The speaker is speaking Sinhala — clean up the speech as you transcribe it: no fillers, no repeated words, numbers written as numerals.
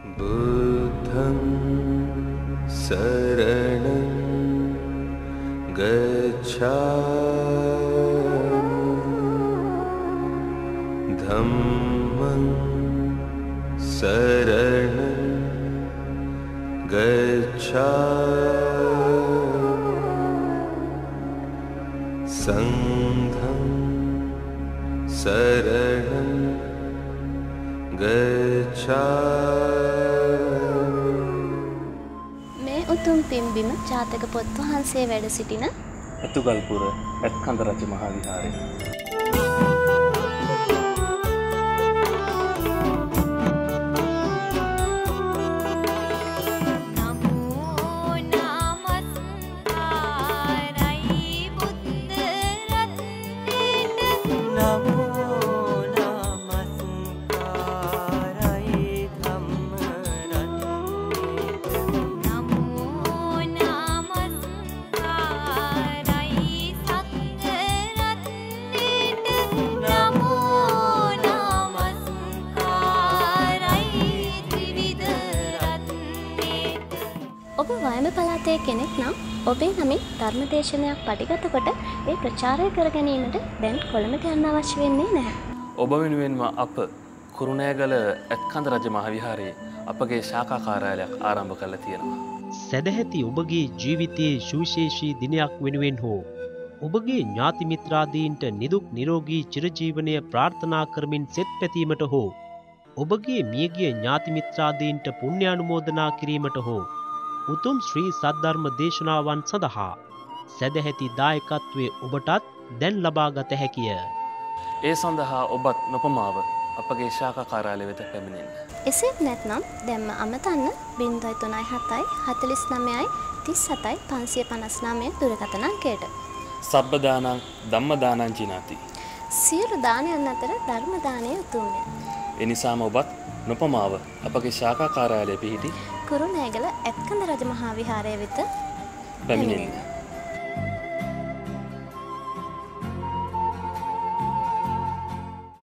बुद्धं शरणं गच्छामि धम्मं शरणं गच्छामि संघं शरणं මේ උතුම් පින්බිම ජාතක පොත් වහන්සේ වැඩ සිටින අතුගල්පුර ඇත්කන්ද රජ මහා විහාරය. ඔබ වයඹ පළාතේ කෙනෙක් නම් ඔබේ නමින් ධර්මදේශනයක් පටිගත කොට ඒ ප්‍රචාරය කර ගැනීමට දැන් කොළඹට යන්න අවශ්‍ය වෙන්නේ නැහැ. ඔබ වෙනුවෙන්ම අප කුරුණෑගල ඇත්කන්ද රජ මහා විහාරයේ අපගේ ශාඛා කාර්යාලයක් ආරම්භ කරලා තියෙනවා. සදැහැති ඔබගේ ජීවිතයේ සුවිශේෂී දිනයක් වෙනුවෙන් හෝ ඔබගේ ඥාති මිත්‍රාදීන්ට නිදුක් නිරෝගී චිරජීවනය ප්‍රාර්ථනා කරමින් සෙත් පැතීමට හෝ ඔබගේ මියගිය ඥාති මිත්‍රාදීන්ට පුණ්‍යානුමෝදනා කිරීමට හෝ උතුම් ශ්‍රී සද්ධර්ම දේශනාවන් සඳහා සදැහැති දායකත්වයේ ඔබටත් දැන් ලබාගත හැකිය. ඒ සඳහා ඔබත් නොපමාව අපගේ ශාඛා කාර්යාලය වෙත පැමිණෙන්න. එසේත් නැත්නම් දැන්ම අමතන්න 037 49 37 559 දුරකථන අංකයට. සබ්බ දානං ධම්ම දානං ජිනාති. සියලු දානයන් අතර ධර්ම දානය උතුම්ය. එනිසාම ඔබත් නොපමාව අපගේ ශාඛා කාර්යාලය පිහිටි කුරුණෑගල ඇත්කන්ද රජ මහා විහාරය වෙත පැමිණෙන්න.